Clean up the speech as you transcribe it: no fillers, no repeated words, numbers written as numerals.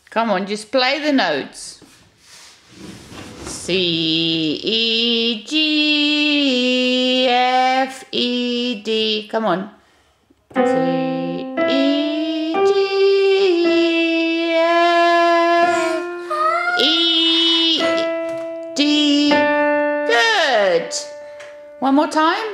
Come on, just play the notes. C, E, G, F, E, D. Come on. C, E, G, F, E, D. Good. One more time.